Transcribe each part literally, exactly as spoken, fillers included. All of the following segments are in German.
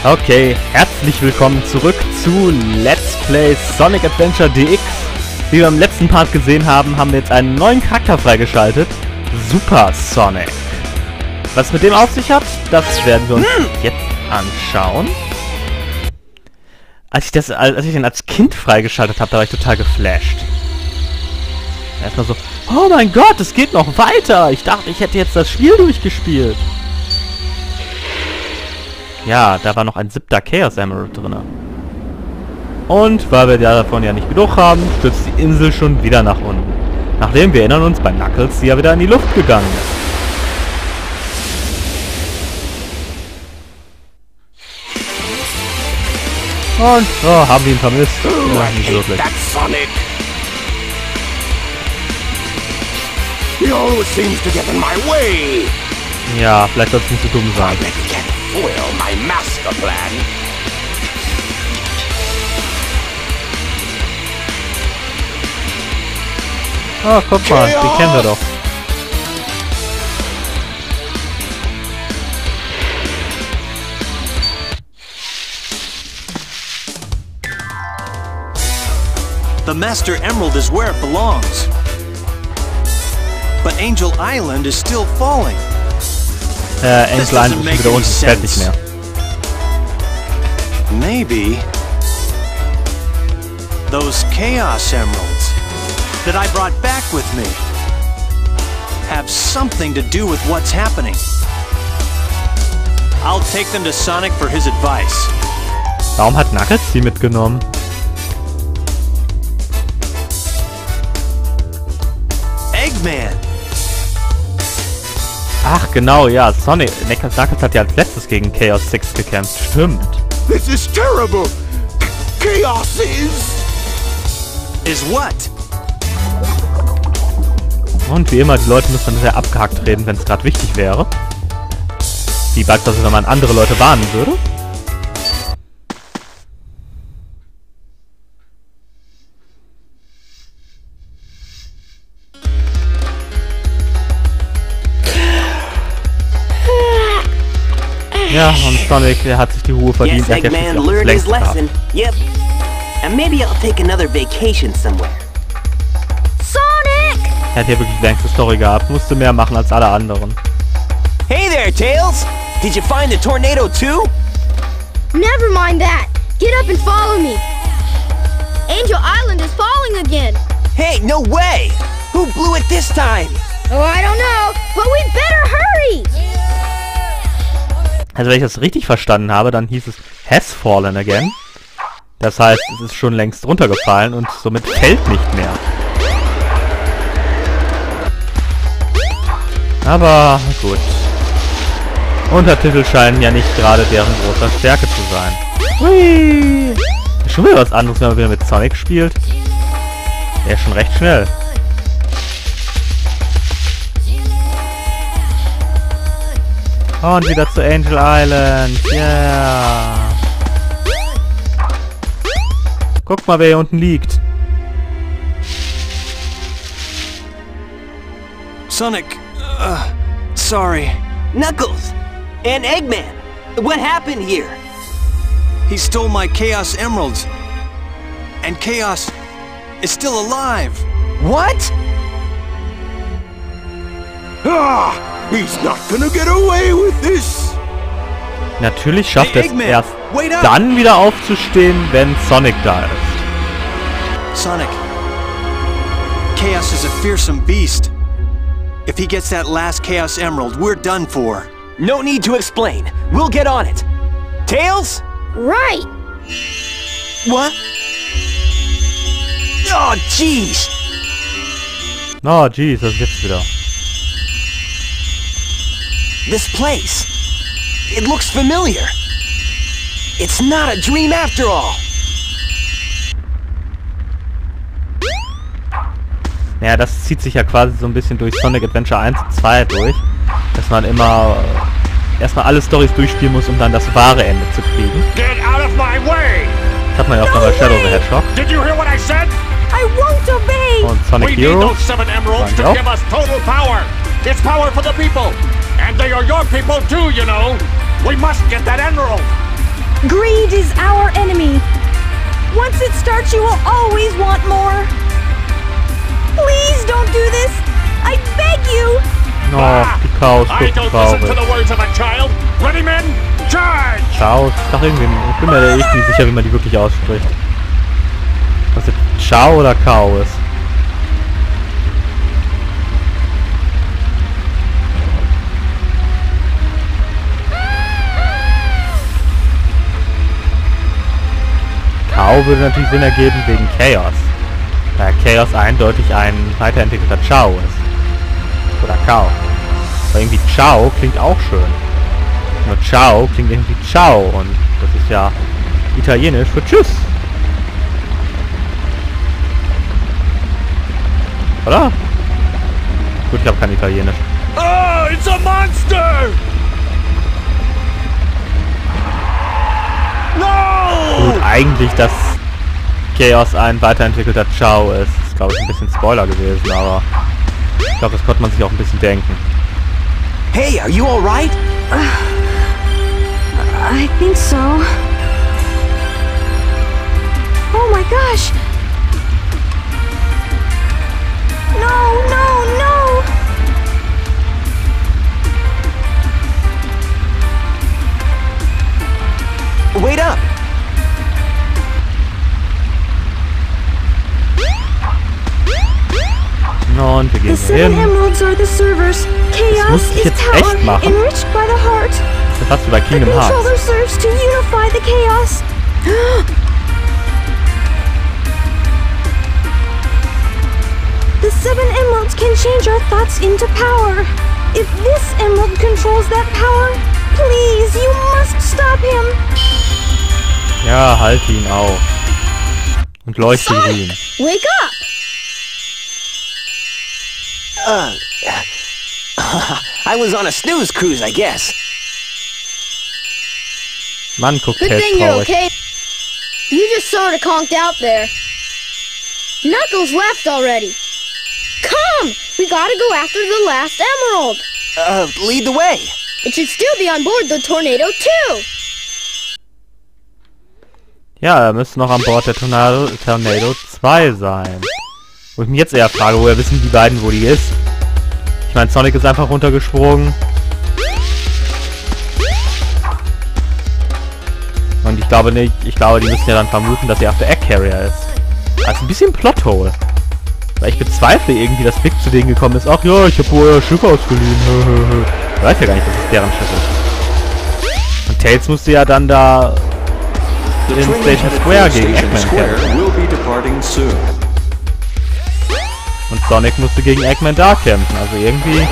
Okay, herzlich willkommen zurück zu Let's Play Sonic Adventure D X. Wie wir im letzten Part gesehen haben, haben wir jetzt einen neuen Charakter freigeschaltet. Super Sonic. Was mit dem auf sich hat, das werden wir uns hm. jetzt anschauen. Als ich, das, als ich den als Kind freigeschaltet habe, da war ich total geflasht. Erstmal so, oh mein Gott, es geht noch weiter. Ich dachte, ich hätte jetzt das Spiel durchgespielt. Ja, da war noch ein siebter Chaos Emerald drin. Und weil wir davon ja nicht genug haben, stürzt die Insel schon wieder nach unten. Nachdem, wir erinnern uns, bei Knuckles sie ja wieder in die Luft gegangen ist. Und, oh, haben wir ihn vermisst. Ja, nicht wirklich. Sonic. He always seems to get in my way. Ja, vielleicht soll es nicht so dumm sein. Foil my master plan. Oh, guck mal, die kennen wir doch. The Master Emerald is where it belongs. But Angel Island is still falling. Äh, Angel Island ist wieder unten, es fällt nicht mehr. Maybe those Chaos Emeralds that I brought back with me have something to do with what's happening. I'll take them to Sonic for his advice. Warum hat Knuckles die mitgenommen? Eggman! Ach genau, ja, Sonic, Knuckles hat ja als letztes gegen Chaos six gekämpft, stimmt. This is terrible. Chaos is... Is what? Und wie immer, die Leute müssen dann sehr abgehackt reden, wenn es gerade wichtig wäre. Wie beispielsweise, wenn man andere Leute warnen würde. Ja, und Sonic, der hat sich die Ruhe verdient. Yes, Eggman learned his lesson. Yep. And maybe I'll take another vacation somewhere. Sonic! Er hat hier wirklich die längste Story gehabt. Musste mehr machen als alle anderen. Hey there, Tails! Did you find the tornado too? Never mind that. Get up and follow me. Angel Island is falling again. Hey, no way! Who blew it this time? Oh, I don't know, but we better hurry! Also wenn ich das richtig verstanden habe, dann hieß es has fallen again. Das heißt, es ist schon längst runtergefallen und somit fällt nicht mehr. Aber gut. Untertitel scheinen ja nicht gerade deren großer Stärke zu sein. Hui! Schon wieder was anderes, wenn man wieder mit Sonic spielt. Der ist schon recht schnell. Und wieder zu Angel Island. Yeah. Guck mal, wer hier unten liegt. Sonic, uh, sorry. Knuckles! And Eggman! What happened here? He stole my Chaos Emeralds. And Chaos is still alive. What? Ah, he's not gonna get away with this. Natürlich schafft Hey, es Eggman, erst wait up. dann wieder aufzustehen, wenn Sonic da ist. Sonic, Chaos is a fearsome beast. If he gets that last Chaos Emerald, we're done for. No need to explain. We'll get on it. Tails? Right! What? Oh, jeez! Oh, jeez, das ist jetzt wieder. This place. It looks familiar. It's not a dream after all. Ja, das zieht sich ja quasi so ein bisschen durch Sonic Adventure eins und zwei durch. Dass man immer äh, erstmal alle Storys durchspielen muss, um dann das wahre Ende zu kriegen. Get out of my way. Das hat man ja auch noch bei Shadow the Hedgehog. Did you hear what I said? I won't obey! Und Sonic We need Heroes. those seven emeralds to Wow. give us total power. It's power for the people. And they are your people too, you know. We must get that emerald. Greed is our enemy. Once it starts, you will always want more. Please don't do this. I beg you. Oh, die Chaos I guckt don't listen to traurig. the words of a child. Ready, men? Charge! Chaos, ich sag irgendwie, ich bin mir echt nicht sicher, wie man die wirklich ausspricht. Was ist Chao oder Chaos? Chao würde natürlich Sinn ergeben wegen Chaos. Da Chaos eindeutig ein weiterentwickelter Chao ist. Oder Chao. Aber irgendwie Chao klingt auch schön. Nur Ciao klingt irgendwie Ciao und das ist ja italienisch für Tschüss. Oder? Gut, ich habe kein Italienisch. Oh, it's a monster! No! Gut, eigentlich, dass Chaos ein weiterentwickelter Ciao ist. Das ist, glaube ich, ein bisschen Spoiler gewesen, aber ich glaube, das konnte man sich auch ein bisschen denken. Hey, are you alright? I think so. Oh my gosh! No, no, no! Wait up! Und wir The gehen hier seven hin. emeralds are the servers. Chaos muss ich is jetzt power, echt machen? enriched by the heart. Das ist fast wie bei The Kingdom Hearts. controller serves to unify the chaos. The seven emeralds can change our thoughts into power. If this emerald controls that power, please, you must stop him. Ja, halte ihn auf. Und leuchte grün. Wake up! Uh, I was on a snooze cruise, I guess. Mann, guckt Good Tails thing you're traurig. okay. You just sort of conked out there. Knuckles left already. Come! We gotta go after the last emerald. Uh, lead the way. It should still be on board the Tornado too. Ja, er müsste noch an Bord der Tornado, Tornado zwei sein. Wo ich mich jetzt eher frage, woher wissen die beiden, wo die ist. Ich meine, Sonic ist einfach runtergesprungen. Und ich glaube nicht, ich glaube, die müssen ja dann vermuten, dass sie auf der Egg Carrier ist. Also ein bisschen Plothole. Weil ich bezweifle irgendwie, dass Vic zu denen gekommen ist. Ach ja, ich habe wohl euer Schiff ausgeliehen. Ich weiß ja gar nicht, dass es deren Schiff ist. Und Tails musste ja dann da in Station Square gegen Eggman kämpfen. will be departing soon. Und Sonic musste gegen Eggman da kämpfen. Also irgendwie...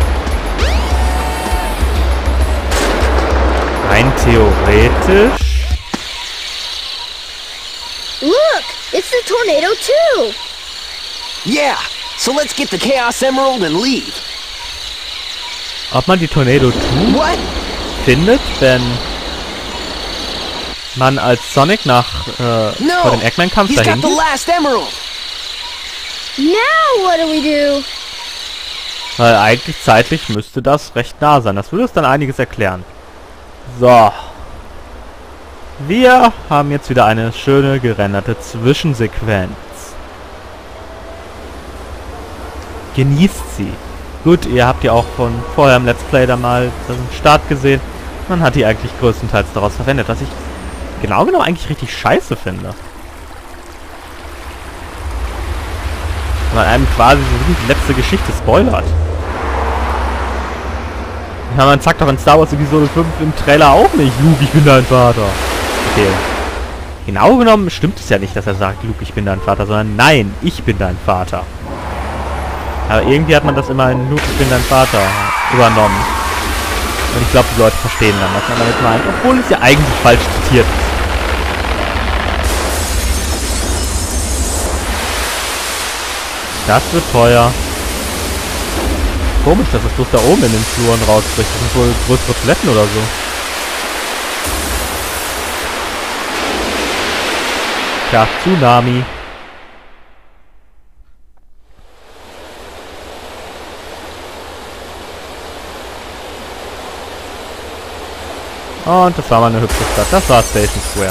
rein theoretisch... Look! It's the Tornado too! Yeah, so let's get the Chaos Emerald and leave. Ob man die Tornado zwei What? findet, wenn man als Sonic nach äh, No! vor dem Eggman-Kampf He's dahin got the geht? last emerald. Now what do we do? Weil eigentlich zeitlich müsste das recht nah sein. Das würde es dann einiges erklären. So. Wir haben jetzt wieder eine schöne gerenderte Zwischensequenz. Genießt sie. Gut, ihr habt ja auch von vorher im Let's Play da mal den Start gesehen. Man hat die eigentlich größtenteils daraus verwendet, was ich genau genau eigentlich richtig scheiße finde. Weil man einem quasi so wirklich die letzte Geschichte spoilert. Ja, man sagt doch in Star Wars Episode fünf im Trailer auch nicht, Luke, ich bin dein Vater. Okay. Genau genommen stimmt es ja nicht, dass er sagt, Luke, ich bin dein Vater, sondern nein, ich bin dein Vater. Aber irgendwie hat man das immer in Luke, ich bin dein Vater übernommen. Und ich glaube, die Leute verstehen dann, was man damit meint, obwohl es ja eigentlich falsch zitiert ist. Das wird teuer. Komisch, dass es bloß da oben in den Fluren rausbricht. Das sind wohl größere Toiletten oder so. Tja, Tsunami. Und das war mal eine hübsche Stadt. Das war Station Square.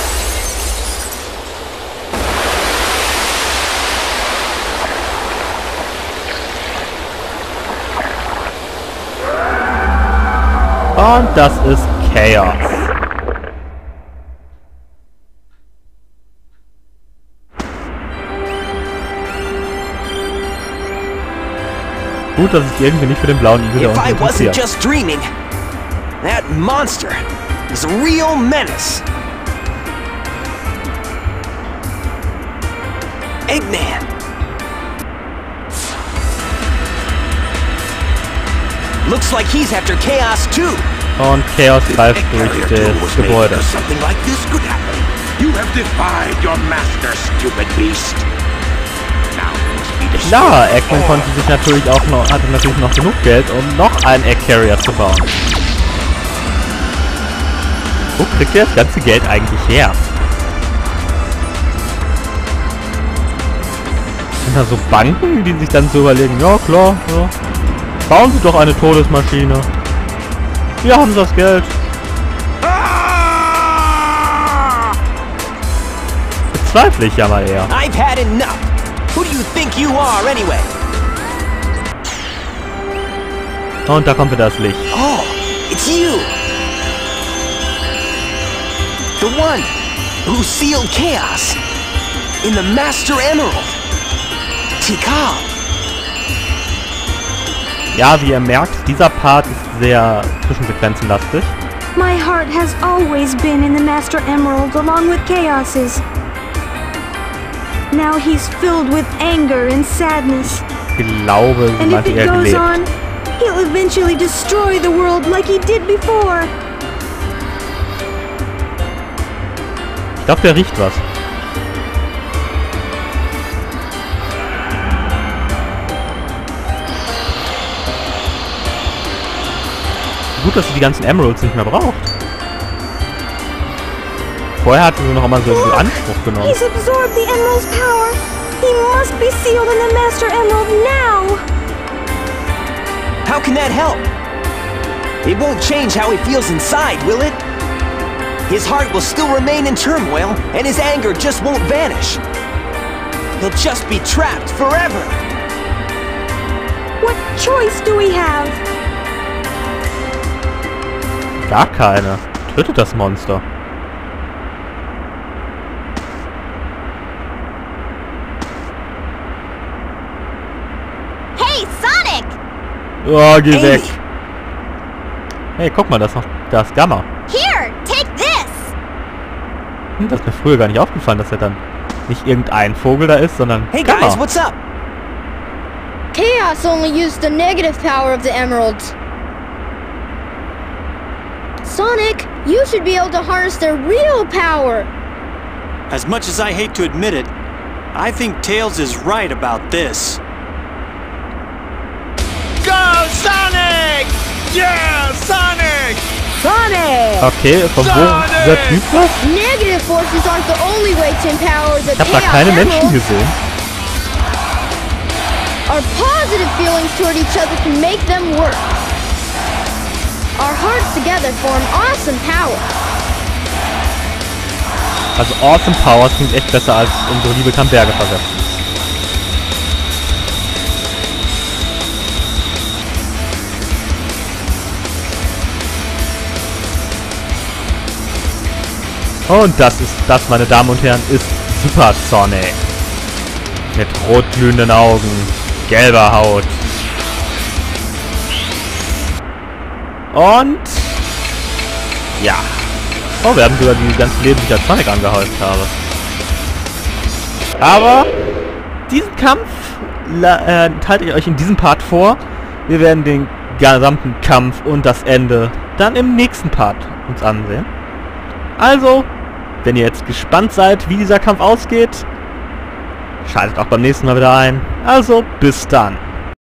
Und das ist Chaos. Gut, dass ich irgendwie nicht für den blauen Igel da unten If I wasn't interessiert. just dreaming, that monster is a real menace. Eggman. Looks like he's after Chaos too. Und Chaos greift durch Carrier two was das made Gebäude. so something like this could happen. You have defied your master, stupid beast. Now you must be destroyed. Klar, Eggman konnte sich natürlich auch noch, hatte natürlich noch genug Geld, um noch einen Egg Carrier zu bauen. Wo kriegt er das ganze Geld eigentlich her? Sind da so Banken, die sich dann so überlegen, ja klar, ja. Bauen Sie doch eine Todesmaschine. Wir haben das Geld. Bezweifle ich ja mal eher. I've had enough. Who do you think you are anyway? Und da kommt wieder das Licht. Oh, it's you. The one who sealed Chaos in the Master Emerald. Tikal. Ja, wie ihr merkt, dieser Part ist sehr zwischensequenzenlastig. My heart has always been in the Master Emerald along with Chaos's. Now he's filled with anger and sadness. Ich glaube, sie And if meinte it eher goes gelebt. on, he'll eventually destroy the world like he did before. Ich glaube, der riecht was. Gut, dass sie die ganzen Emeralds nicht mehr braucht. Vorher hatte sie noch immer so in Anspruch genommen. He's absorbed the Emerald's power. He must be sealed in the Master Emerald now. How can that help? It won't change how he feels inside, will it? His heart will still remain in turmoil, and his anger just won't vanish. He'll just be trapped forever. What choice do we have? Gar keine. Tötet das Monster. Hey, Sonic! Oh, geh Amy. weg. Hey, guck mal, das ist noch das Gamma. Here, take this! Hm, das ist mir früher gar nicht aufgefallen, dass er dann nicht irgendein Vogel da ist, sondern Hey Gamma. guys, what's up? Chaos only used the negative power of the emeralds. Sonic, you should be able to harness their real power. As much as I hate to admit it, I think Tails is right about this. Go, Sonic! Yeah, Sonic! Sonic! Okay, von wo dieser Typ was? Negative forces aren't the only way to empower the Ich habe da Chaos keine Menschen Emeralds. gesehen. Our positive feelings toward each other can make them work. Our hearts together form awesome power. Also Awesome Power klingt echt besser als unsere Liebe kann Berge versetzen. Und das ist, das, meine Damen und Herren, ist Super Sonic. Mit rot glühenden Augen, gelber Haut. Und... ja. Oh, wir haben sogar die ganzen Leben, die ich als Sonic angehäuft habe. Aber diesen Kampf äh, halte ich euch in diesem Part vor. Wir werden den gesamten Kampf und das Ende dann im nächsten Part uns ansehen. Also, wenn ihr jetzt gespannt seid, wie dieser Kampf ausgeht, schaltet auch beim nächsten Mal wieder ein. Also, bis dann.